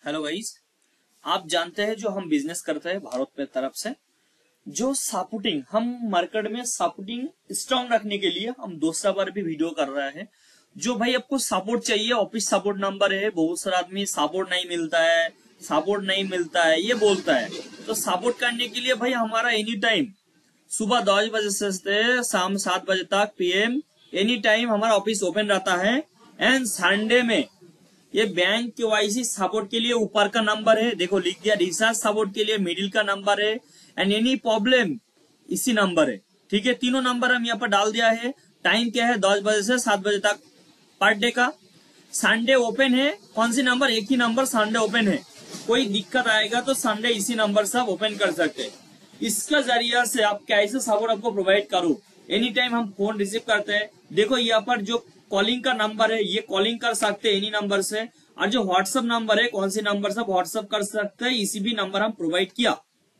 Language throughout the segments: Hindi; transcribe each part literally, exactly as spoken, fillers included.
हेलो गाइस, आप जानते हैं जो हम बिजनेस करते हैं भारत पे तरफ से जो सपोर्टिंग हम मार्केट में सपोर्टिंग स्ट्रॉन्ग रखने के लिए हम दूसरा बार भी वीडियो कर रहे हैं। जो भाई आपको सपोर्ट चाहिए, ऑफिस सपोर्ट नंबर है, बहुत सारा आदमी सपोर्ट नहीं मिलता है सपोर्ट नहीं मिलता है ये बोलता है। तो सपोर्ट करने के लिए भाई हमारा एनी टाइम सुबह दस बजे से शाम सात बजे तक पीएम एनी टाइम हमारा ऑफिस ओपन रहता है। एंड संडे में ये बैंक केवाईसी सपोर्ट के लिए ऊपर का नंबर है, देखो लिख दिया। रिसर्च सपोर्ट के लिए मिडिल का नंबर है एंड एनी प्रॉब्लम इसी नंबर है। ठीक है, तीनों नंबर हम यहाँ पर डाल दिया है। टाइम क्या है, दस बजे से सात बजे तक पर डे का। संडे ओपन है, कौन सी नंबर, एक ही नंबर संडे ओपन है। कोई दिक्कत आएगा तो संडे इसी नंबर से आप ओपन कर सकते हैं। इसका जरिया से आप कैसे सपोर्ट आपको प्रोवाइड करो, एनी टाइम हम फोन रिसीव करते हैं। देखो यहाँ पर जो कॉलिंग का नंबर है ये कॉलिंग कर सकते हैं एनी नंबर से, और जो व्हाट्सएप नंबर है कौन सी नंबर से व्हाट्सएप कर सकते हैं, इसी भी नंबर हम प्रोवाइड किया।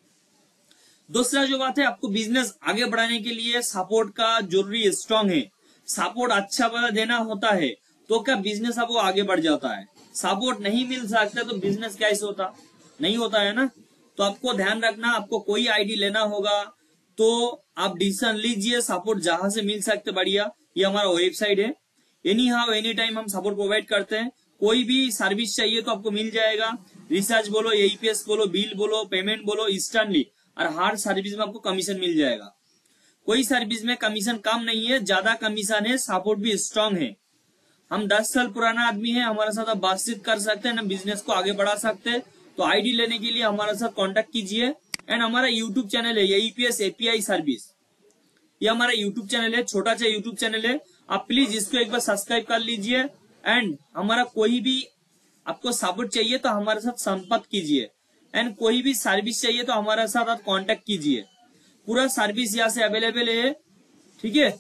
दूसरा जो बात है, आपको बिजनेस आगे बढ़ाने के लिए सपोर्ट का जरूरी स्ट्रांग है। सपोर्ट अच्छा वाला देना होता है तो क्या बिजनेस आपको आगे बढ़ जाता है। सपोर्ट नहीं मिल सकता तो बिजनेस कैसे होता, नहीं होता है ना। तो आपको ध्यान रखना, आपको कोई आईडी लेना होगा तो आप डिसीजन लीजिए, सपोर्ट जहां से मिल सकते बढ़िया। ये हमारा वेबसाइट है, एनी हाउ एनी टाइम हम सपोर्ट प्रोवाइड करते हैं। कोई भी सर्विस चाहिए तो आपको मिल जाएगा। रिचार्ज बोलो, एईपीएस बोलो, बिल बोलो, पेमेंट बोलो, इंस्टेंटली, और हर सर्विस में आपको कमीशन मिल जाएगा। कोई सर्विस में कमीशन कम नहीं है, ज्यादा कमीशन है। सपोर्ट भी स्ट्रांग है। हम दस साल पुराना आदमी है, हमारे साथ आप बातचीत कर सकते हैं ना, बिजनेस को आगे बढ़ा सकते हैं। तो आईडी लेने के लिए हमारे साथ कॉन्टेक्ट कीजिए। एंड हमारा यूट्यूब चैनल है एईपीएस एपीआई सर्विस, ये हमारा यूट्यूब चैनल है, छोटा सा यूट्यूब चैनल है। आप प्लीज इसको एक बार सब्सक्राइब कर लीजिए। एंड हमारा कोई भी आपको सपोर्ट चाहिए तो हमारे साथ संपर्क कीजिए। एंड कोई भी सर्विस चाहिए तो हमारे साथ आप कांटेक्ट कीजिए। पूरा सर्विस यहाँ से अवेलेबल है। ठीक है,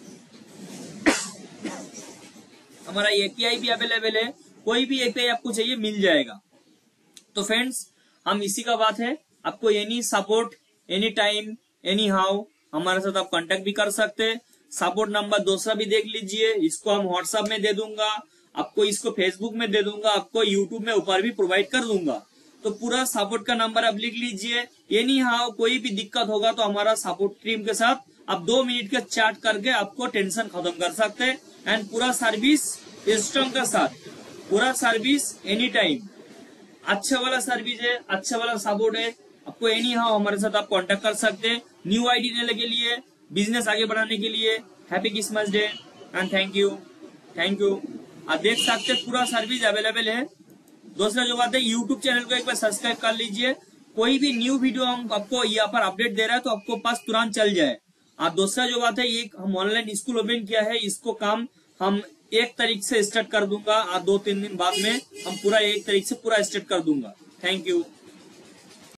हमारा एपीआई भी अवेलेबल है, कोई भी एपीआई आपको चाहिए मिल जाएगा। तो फ्रेंड्स, हम इसी का बात है, आपको any support any time anyhow हमारे साथ आप कांटेक्ट भी कर सकते हैं। सपोर्ट नंबर दूसरा भी देख लीजिए, इसको हम व्हाट्सएप में दे दूंगा आपको, इसको फेसबुक में दे दूंगा आपको, यूट्यूब में ऊपर भी प्रोवाइड कर दूंगा। तो पूरा सपोर्ट का नंबर आप लिख लीजिए। एनी हाउ कोई भी दिक्कत होगा तो हमारा सपोर्ट टीम के साथ आप दो मिनट का चैट करके आपको टेंशन खत्म कर सकते हैं। एंड पूरा सर्विस स्ट्रॉन्ग के साथ, पूरा सर्विस एनी टाइम अच्छा वाला सर्विस है, अच्छा वाला सपोर्ट है। आपको एनी हाउ हमारे साथ आप कांटेक्ट कर सकते हैं न्यू आईडी लेने के लिए, बिजनेस आगे बढ़ाने के लिए। Happy Christmas day and thank you thank you. आप देख सकते हैं पूरा सर्विस अवेलेबल है। दूसरा जो बात है, यूट्यूब चैनल को एक बार सब्सक्राइब कर लीजिए। कोई भी न्यू वीडियो हम आपको यहाँ पर अपडेट दे रहा है तो आपको पास तुरंत चल जाए। और दूसरा जो बात है, ये हम ऑनलाइन स्कूल ओपन किया है, इसको काम हम एक तारीख से स्टार्ट कर दूंगा और दो तीन दिन बाद में हम पूरा एक तारीख से पूरा स्टार्ट कर दूंगा। Thank you.